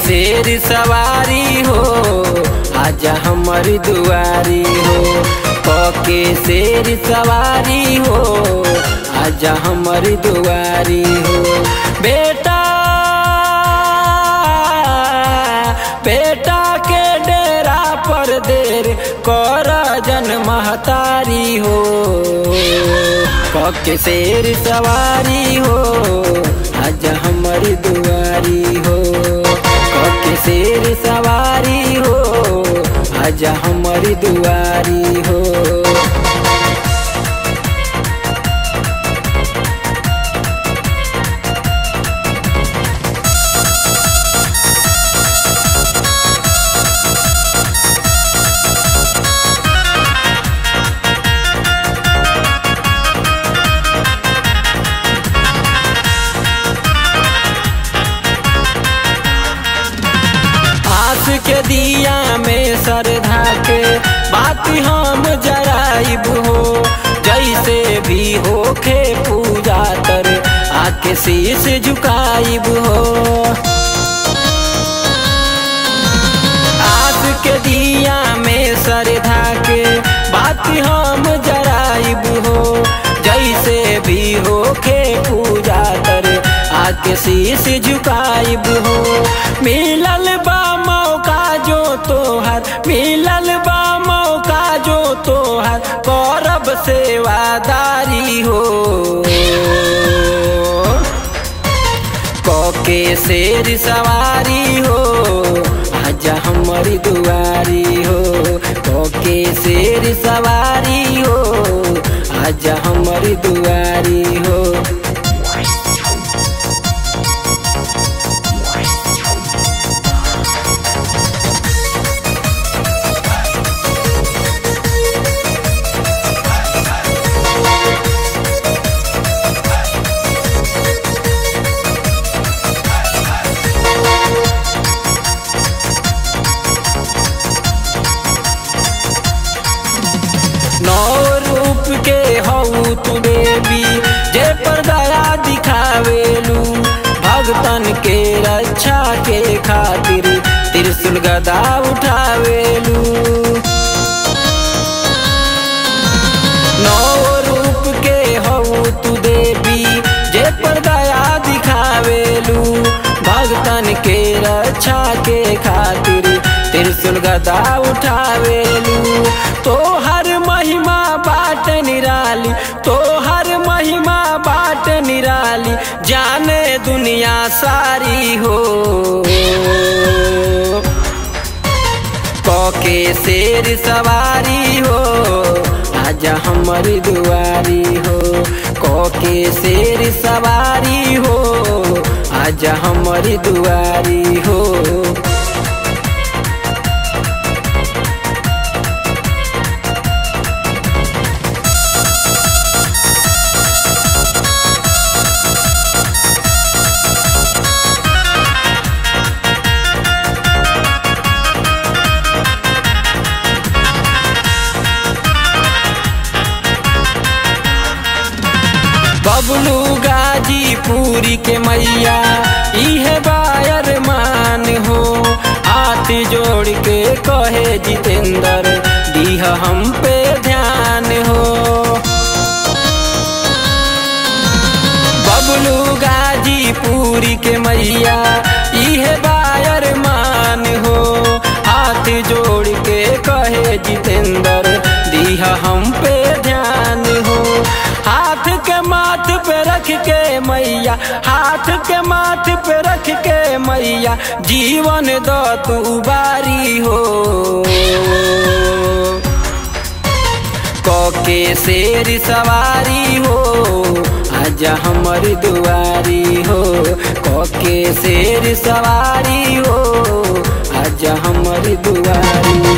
शेर सवारी हो आजा हमारी दुआरी हो। के शेर सवारी हो आजा हमारी दुआरी हो। बेटा बेटा के डेरा पर देर कर जन महतारी हो। के शेर सवारी हो आजा हमारी दुआरी हो। के शेर सवारी हो आजा हमारी दुआरी हो। के दिया में श्रद्धा के बाती हम जराइब हो। जैसे भी होखे पूजा कर आके शीश झुकाइब हो। आस के दिया में श्रद्धा के बाती हम जराइब हो। जैसे भी होखे पूजा कर आके शीश झुकाइब हो। मिलल बा जो तोहर मिलल बा मौका जो तोहर करब सेवादारी हो। के शेर सवारी हो आजा हमारी दुआरी हो। के शेर सवारी हो आजा हमारी दुआरी हो। नौ रूप के हऊ तू देवी जे पर दया दिखावेलू। भगतन के रक्षा के खातिर त्रिशूल गदा उठावेलू। नौ रूप के हऊ तू देवी जे पर दया दिखावेलू। भगतन के रक्षा के खातिर त्रिशूल गदा उठावेलू। तो हर महिमा बाट निराली तो हर महिमा बाट निराली जाने दुनिया सारी हो। के शेर सवारी हो आजा हमारी दुआरी हो। के शेर सवारी हो आजा हमारी दुआरी हो। बबलू गाजीपुरी के मैया इहे बायर मान हो। हाथ जोड़ के कहे जितेंद्र दीह हम पे ध्यान हो। बबलू गाजीपुरी के मैया इहे बायर मान हो। हाथ जोड़ के कहे जितेंद्र दीह हम पे ध्यान हो। हाथ के माथ पे रख के मैया हाथ के माथ पे रख के मैया जीवन दो तू बारी हो। के शेर सवारी हो आजा हमारी दुआरी हो। के शेर सवारी हो आजा हमारी दुआरी।